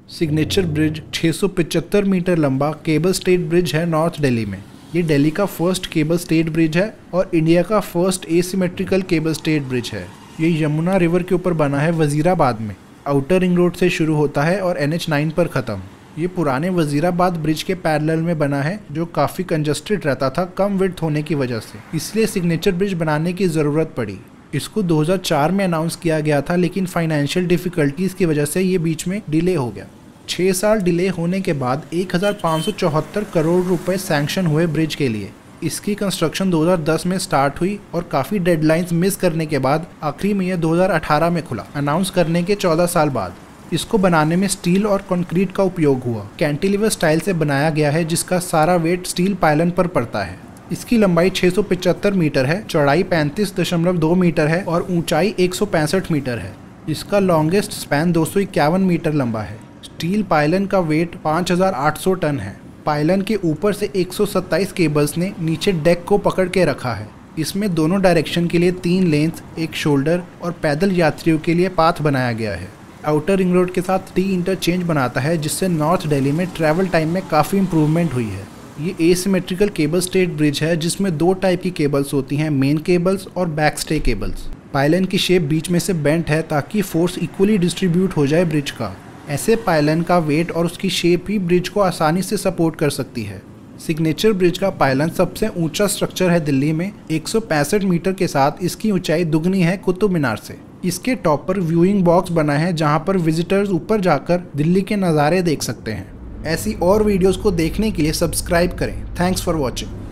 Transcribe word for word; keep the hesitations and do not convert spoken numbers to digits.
Signature bridge छह सौ पचहत्तर मीटर लंबा केबल स्टेड ब्रिज है नॉर्थ दिल्ली में। ये दिल्ली का फर्स्ट केबल स्टेड ब्रिज है और इंडिया का first asymmetrical cable stayed bridge है। ये यमुना रिवर के ऊपर बना है वजीराबाद में। आउटर रिंग रोड से शुरू होता है और एन एच नाइन पर ख़त्म। ये पुराने वजीराबाद ब्रिज के पैरेलल में बना है जो काफ़ी कंजस्टेड रहता था कम विड्थ होने की वजह से, इसलिए सिग्नेचर ब्रिज बनाने की ज़रूरत पड़ी। इसको दो हज़ार चार में अनाउंस किया गया था, लेकिन फाइनेंशियल डिफ़िकल्टीज़ की वजह से ये बीच में डिले हो गया। छः साल डिले होने के बाद एक हज़ार पाँच सौ चौहत्तर करोड़ रुपए सैंक्शन हुए ब्रिज के लिए। इसकी कंस्ट्रक्शन दो हज़ार दस में स्टार्ट हुई और काफ़ी डेडलाइंस मिस करने के बाद आखिरी में यह दो हज़ार अठारह में खुला, अनाउंस करने के चौदह साल बाद। इसको बनाने में स्टील और कंक्रीट का उपयोग हुआ। कैंटिलीवर स्टाइल से बनाया गया है जिसका सारा वेट स्टील पायलन पर पड़ता है। इसकी लंबाई छह सौ पचहत्तर मीटर है, चौड़ाई पैंतीस दशमलव दो मीटर है और ऊंचाई एक सौ पैंसठ मीटर है। इसका लॉन्गेस्ट स्पैन दो सौ इक्यावन मीटर लंबा है। स्टील पायलन का वेट पाँच हज़ार आठ सौ टन है। पायलन के ऊपर से एक सौ सत्ताईस केबल्स ने नीचे डेक को पकड़ के रखा है। इसमें दोनों डायरेक्शन के लिए तीन लेन्स, एक शोल्डर और पैदल यात्रियों के लिए पाथ बनाया गया है। आउटर रिंग रोड के साथ टी इंटरचेंज बनाता है जिससे नॉर्थ दिल्ली में ट्रैवल टाइम में काफ़ी इंप्रूवमेंट हुई है। ये एसिमेट्रिकल केबल स्टेड ब्रिज है जिसमें दो टाइप की केबल्स होती हैं, मेन केबल्स और बैक स्टे केबल्स। पायलन की शेप बीच में से बेंट है ताकि फोर्स इक्वली डिस्ट्रीब्यूट हो जाए ब्रिज का। ऐसे पायलन का वेट और उसकी शेप ही ब्रिज को आसानी से सपोर्ट कर सकती है। सिग्नेचर ब्रिज का पायलन सबसे ऊंचा स्ट्रक्चर है दिल्ली में। एक सौ पैंसठ मीटर के साथ इसकी ऊंचाई दुगनी है कुतुब मीनार से। इसके टॉप पर व्यूइंग बॉक्स बना है जहां पर विजिटर्स ऊपर जाकर दिल्ली के नज़ारे देख सकते हैं। ऐसी और वीडियोस को देखने के लिए सब्सक्राइब करें। Thanks for watching.